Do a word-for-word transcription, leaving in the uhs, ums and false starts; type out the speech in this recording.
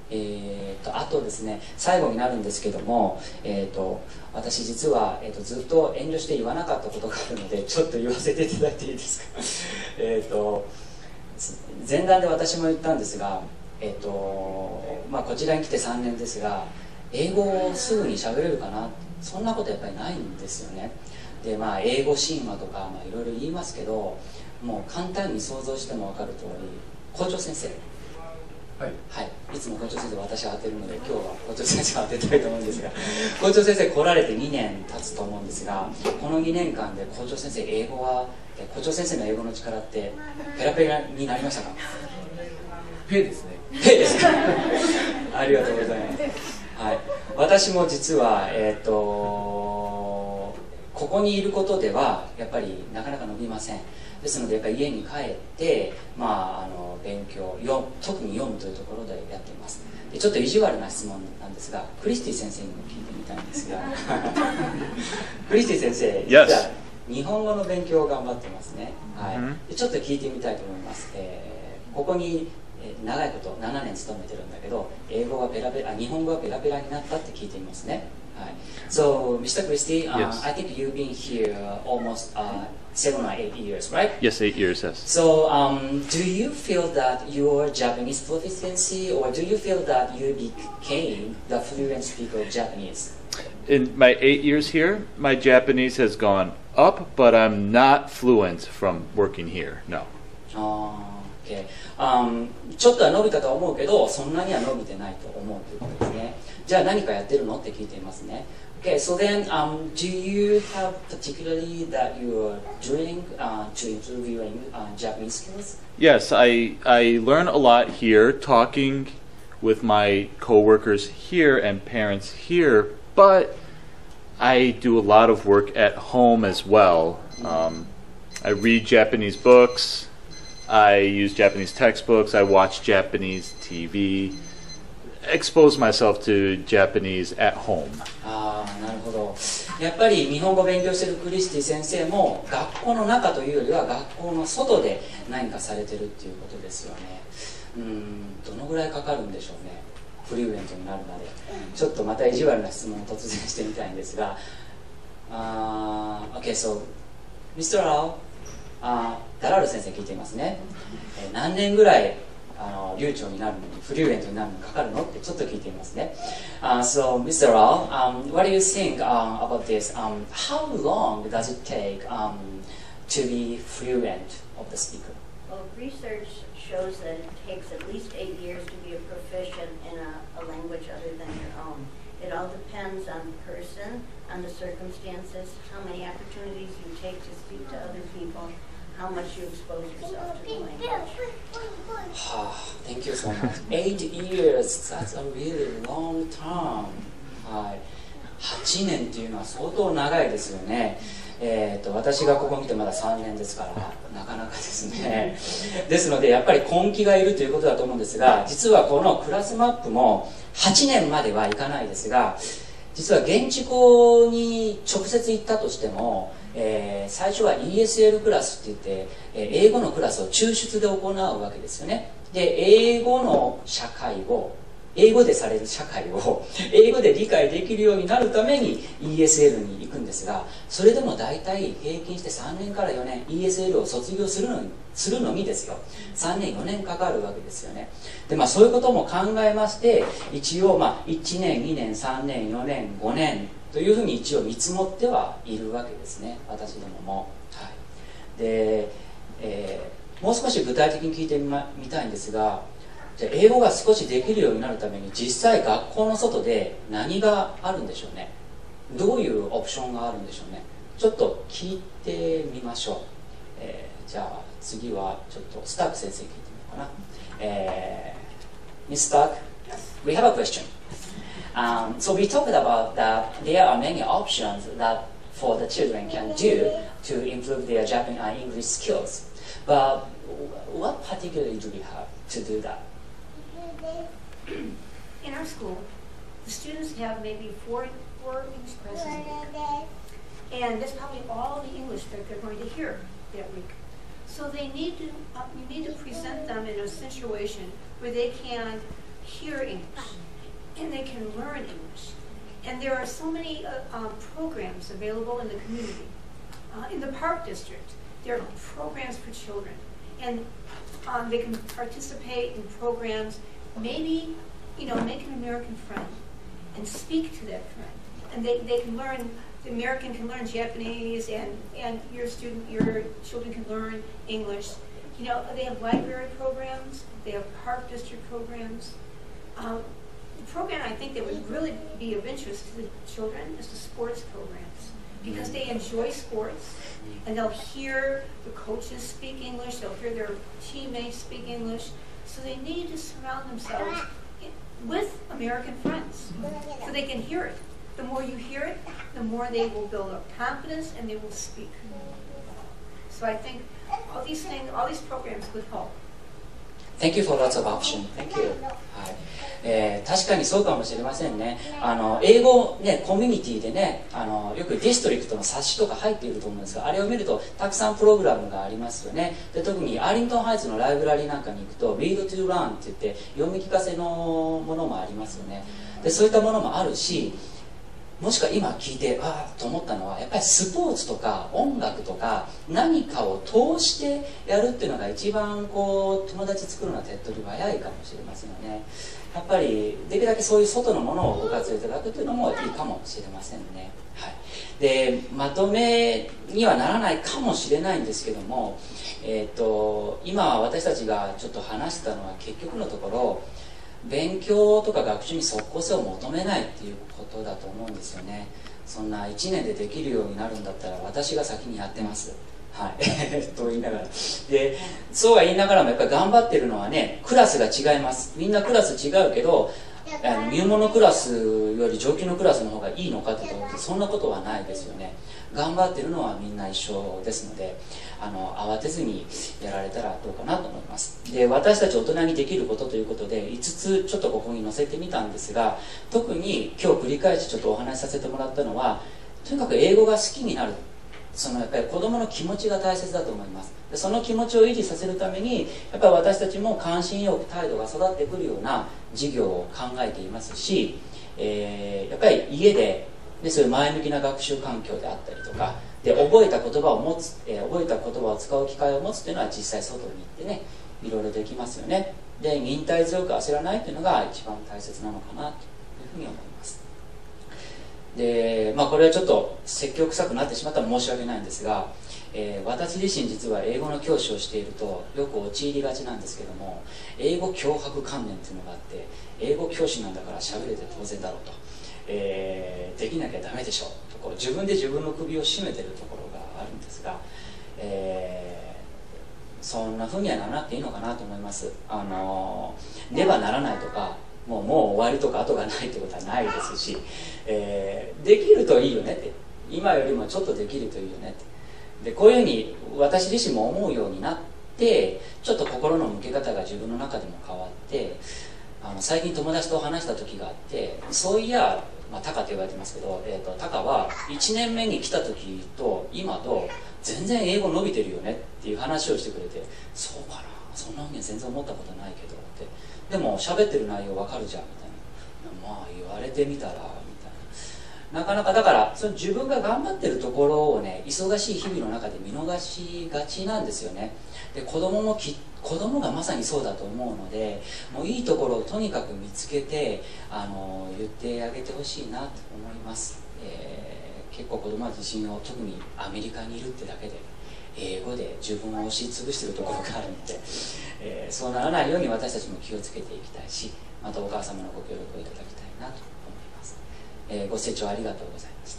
えー、とあとですね、最後になるんですけども、えー、と私実は、えー、とずっと遠慮して言わなかったことがあるので、ちょっと言わせていただいていいですか。えっと前段で私も言ったんですが、えーとまあ、こちらに来てさんねんですが、英語をすぐに喋れるかな、そんなことやっぱりないんですよね。で、まあ、英語神話とか、まあ、いろいろ言いますけど、もう簡単に想像しても分かる通り、校長先生、はい、はい、いつも校長先生私は当てるので、今日は校長先生を当てたいと思うんですが、校長先生来られてにねん経つと思うんですが、このにねんかんで校長先生、英語は校長先生の英語の力ってペラペラになりましたか？ ペですね。 ペですか？ありがとうございます。はい、私も実は、えー、とここにいることではやっぱりなかなか伸びません。ですのでやっぱり家に帰って、まあ、あの勉強よ特に読むというところでやっています。でちょっと意地悪な質問なんですが、クリスティ先生にも聞いてみたいんですがクリスティ先生、実は日本語の勉強を頑張ってますね。はい、でちょっと聞いてみたいと思います。えー、ここに長いことななねん勤めてるんだけど、英語がペラペラ、日本語がペラペラになったって聞いていますね。はい。So, Mister Christie, uh, Yes. I think you've been here almost uh, seven or eight years, right? Yes, eight years, yes. So, um, do you feel that your Japanese proficiency, or do you feel that you became the fluent speaker of Japanese? In my eight years here, my Japanese has gone up, but I'm not fluent from working here, no. Uh, okay.Um, ちょっとは伸びたとは思うけど、そんなには伸びてないと思うということですね。じゃあ何かやってるのって聞いていますね。Okay, so then, um, do you have particularly that you're doing uh, to improve your uh, Japanese skills? Yes, I I learn a lot here, talking with my coworkers here and parents here, but I do a lot of work at home as well. Um, I read Japanese books.I use Japanese textbooks, I watch Japanese T V, expose myself to Japanese at home. ああ、なるほど。やっぱり日本語を勉強しているクリスティ先生も学校の中というよりは学校の外で何かされてるっていうことですよね。うーん、どのぐらいかかるんでしょうね。フリューエントになるまで。ちょっとまた意地悪な質問を突然してみたいんですが、あー、Okay, so, ミスター Rao、あダラル先生聞いていますね。えー、何年ぐらいあの流暢になるのに、フリューエントになるのにかかるのってちょっと聞いていますね。Uh, so, ミスター Rao, um, what do you think um, about this? Um, how long does it take um, to be fluent of the speaker? Well, research shows that it takes at least eight years to be a proficient in a, a language other than your own. It all depends on the person, on the circumstances, how many opportunities you take to speak to other people.How much you expose yourself to the language. Thank you so much. Eight years, that's a really long time. はい。はちねんっていうのは相当長いですよね。えー、と私がここに来てまださんねんですからなかなかですね。ですのでやっぱり根気がいるということだと思うんですが、実はこのクラスマップもはちねんまではいかないですが、実は現地校に直接行ったとしても、えー、最初は イーエスエル クラスって言って、えー、英語のクラスを抽出で行うわけですよね。で、英語の社会を、英語でされる社会を英語で理解できるようになるために イーエスエル に行くんですが、それでも大体平均してさんねんからよねん イーエスエル を卒業するのにするのにですよ、さんねんよねんかかるわけですよね。で、まあ、そういうことも考えまして、一応まあいちねんにねんさんねんよねんごねんというふうに一応見積もってはいるわけですね、私どもも。はい、で、えー、もう少し具体的に聞いてみ、ま、みたいんですが、じゃあ英語が少しできるようになるために実際学校の外で何があるんでしょうね。どういうオプションがあるんでしょうね。ちょっと聞いてみましょう。えー、じゃあ次はちょっとスタック先生聞いてみようかな。えー、ミスタック、we have a question.Um, so we talked about that there are many options that for the children can do to improve their Japanese and English skills. But what particularly do we have to do that? In our school, the students have maybe four, four English classes a week. And that's probably all the English that they're going to hear that week. So they need to, uh, you need to present them in a situation where they can hear English, and they can learn English. And there are so many uh, uh, programs available in the community. Uh, in the Park District, there are programs for children, and um, they can participate in programs, maybe, you know, make an American friend and speak to that friend. And they, they can learn, the American can learn Japanese, and, and your student, your children can learn English. You know, they have library programs, they have Park District programs. Um, the program I think that would really be of interest to the children is the sports programs, because they enjoy sports, and they'll hear the coaches speak English, they'll hear their teammates speak English, so they need to surround themselves with American friends, so they can hear it. The more you hear it, the more they will build up confidence and they will speak. So I think all these things, all these programs would help. Thank you for lots of options. Thank you. はい、えー、確かにそうかもしれませんね。あの英語ね、コミュニティでね、あのよくディストリクトの冊子とか入っていると思うんですが、あれを見るとたくさんプログラムがありますよね。で、特にアーリントンハイツのライブラリーなんかに行くと Read to Learn って言って読み聞かせのものもありますよね。で、そういったものもあるし、もしくは今聞いてああと思ったのは、やっぱりスポーツとか音楽とか何かを通してやるっていうのが一番こう友達作るのは手っ取り早いかもしれませんよね。やっぱりできるだけそういう外のものをご活用いただくというのもいいかもしれませんね。はい、でまとめにはならないかもしれないんですけども、えー、と今私たちがちょっと話したのは結局のところ、勉強とか学習に即効性を求めないっていうことだと思うんですよね。そんないちねんでできるようになるんだったら私が先にやってます、はいと言いながら、でそうは言いながらもやっぱり頑張ってるのはね、クラスが違います。みんなクラス違うけど、あの入門のクラスより上級のクラスの方がいいのかって言うとそんなことはないですよね。頑張ってるのはみんな一緒ですので、あの慌てずにやられたらどうかなと思います。で、私たち大人にできることということでいつつちょっとここに載せてみたんですが、特に今日繰り返しちょっとお話しさせてもらったのは、とにかく英語が好きになる、そのやっぱり子どもの気持ちが大切だと思います。でその気持ちを維持させるためにやっぱり私たちも関心よく態度が育ってくるような授業を考えていますし、えー、やっぱり家ででそういう前向きな学習環境であったりとかで覚えた言葉を持つ、えー、覚えた言葉を使う機会を持つというのは実際外に行ってね、いろいろできますよね。で忍耐強く焦らないというのが一番大切なのかなというふうに思います。で、まあ、これはちょっと説教臭くなってしまったら申し訳ないんですが、えー、私自身実は英語の教師をしているとよく陥りがちなんですけども、英語脅迫観念というのがあって、英語教師なんだから喋れて当然だろうと、えー、できなきゃダメでしょとこう自分で自分の首を絞めてるところがあるんですが、えー、そんなふうにはならなくていいのかなと思います。あのねばならないとかもうもう終わりとか後がないってことはないですし、えー、できるといいよねって、今よりもちょっとできるといいよねって、でこういうふうに私自身も思うようになって、ちょっと心の向け方が自分の中でも変わって、あの最近友達と話した時があって、そういや、まあ、タカと言われてますけど、えーと、タカはいちねんめに来た時と今と全然英語伸びてるよねっていう話をしてくれて、そうかな、そんなふうには全然思ったことないけどって、でも喋ってる内容わかるじゃんみたいな、まあ言われてみたらみたいな、なかなかだからその自分が頑張ってるところをね、忙しい日々の中で見逃しがちなんですよね。で子供もき子供がまさにそうだと思うので、もういいところをとにかく見つけてあの言ってあげてほしいなと思います。えー、結構子供は自信を、特にアメリカにいるってだけで英語で自分を押しつぶしているところがあるので、えー、そうならないように私たちも気をつけていきたいし、またお母様のご協力をいただきたいなと思います。えー、ご清聴ありがとうございました。